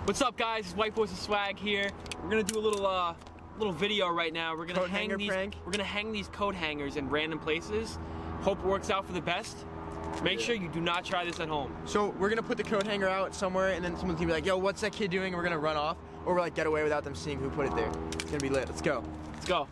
What's up, guys? It's White Boys with Swag here. We're gonna do a little video right now. We're gonna hang these coat hangers in random places. Hope it works out for the best. Make sure you do not try this at home. So we're gonna put the coat hanger out somewhere, and then someone's gonna be like, "Yo, what's that kid doing?" And we're gonna run off, or we're like get away without them seeing who put it there. It's gonna be lit. Let's go. Let's go.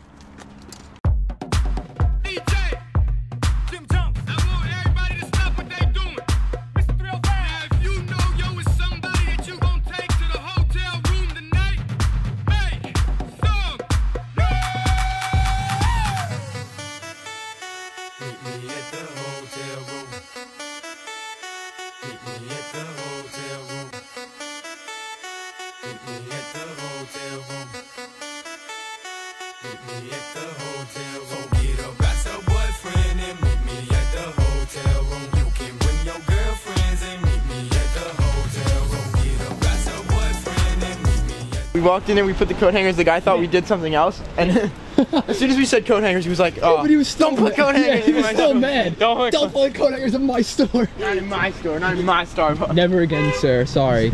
We walked in and we put the coat hangers. The guy thought we did something else, and as soon as we said coat hangers, he was like, "Oh, but he was still don't put coat hangers in my store." Still mad. Don't put coat hangers in my store. Not in my store. Not in my store. Never again, sir. Sorry.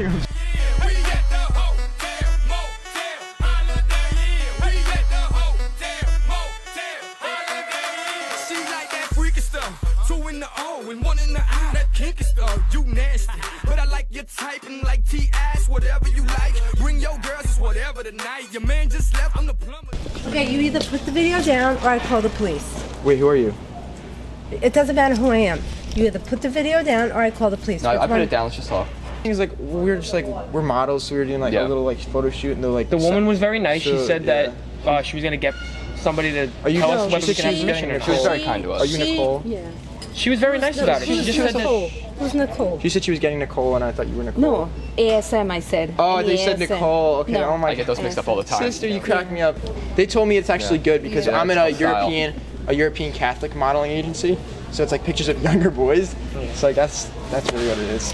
Two in the O and one in the I. That kinky stuff, you nasty. But I like your type and like T-ass, whatever you like. Bring your girls, it's whatever tonight. Your man just left, I'm the plumber. Okay, you either put the video down or I call the police. Wait, who are you? It doesn't matter who I am. You either put the video down or I call the police. No, I put it down, let's just talk. He's like, we're just like, we're models, so we were doing like a little like photo shoot, and they're like, the woman was very nice. She said that she was gonna get somebody to tell us whether we can have permission or not. She was very kind to us. Are you Nicole? Yeah. She was very nice about it. She just said that. Who's Nicole? She said she was getting Nicole, and I thought you were Nicole. No, ASM I said. Oh, they said Nicole. Okay, no. oh my. I get those mixed up all the time. Sister, you crack me up. They told me it's actually good because I'm in a European Catholic modeling agency, so it's like pictures of younger boys. It's like that's really what it is.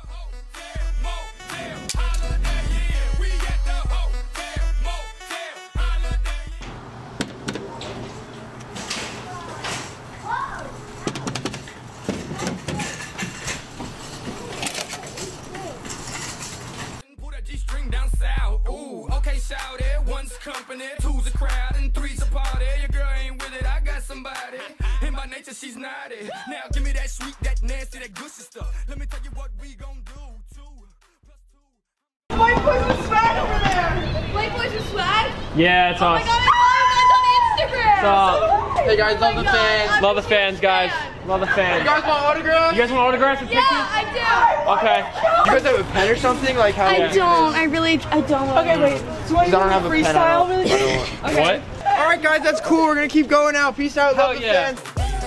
Down south, ooh, okay, shout it. One's company, two's a crowd, and three's a party. Your girl ain't with it, I got somebody. And by nature, she's naughty. Now give me that sweet, that nasty, that gushy stuff. Let me tell you what we gon' do. 2 + 2. White Boys with Swag over there! White Boys with Swag? Yeah, it's us. Oh my god, I follow you guys on Instagram! So, hey guys, love the fans. Love the fans, guys. Love the fans. You guys want autographs? You guys want autographs and pictures? Yeah, I do! Okay. You guys have a pen or something? Like how? I don't. I don't. Okay, wait. So I don't have a pen. freestyle really Okay. What? All right, guys, that's cool. We're gonna keep going out. Peace out. Love the fans.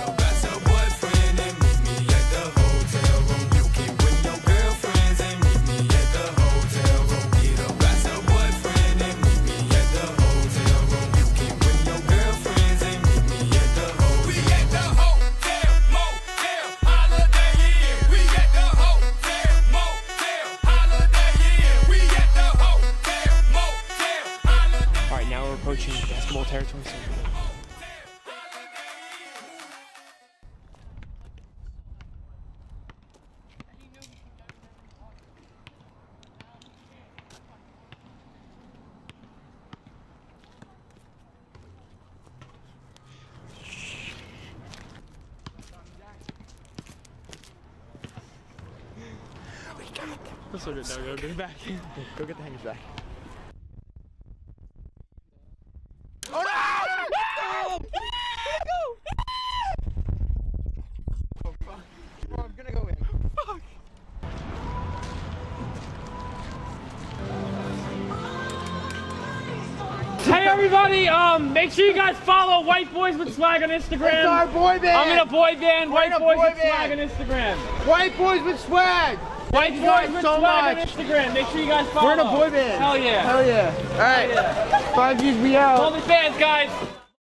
Now we're approaching basketball territory. Let's go get it back. Go get the hangers back. Hey everybody, make sure you guys follow White Boys with Swag on Instagram. It's our boy band. I'm in a boy band. White Boys with band. Swag on Instagram. White Boys with Swag. White Boys with Swag on Instagram. Make sure you guys follow. We're in a boy band. Hell yeah. Hell yeah. All right. 5 views, we out. All the fans, guys.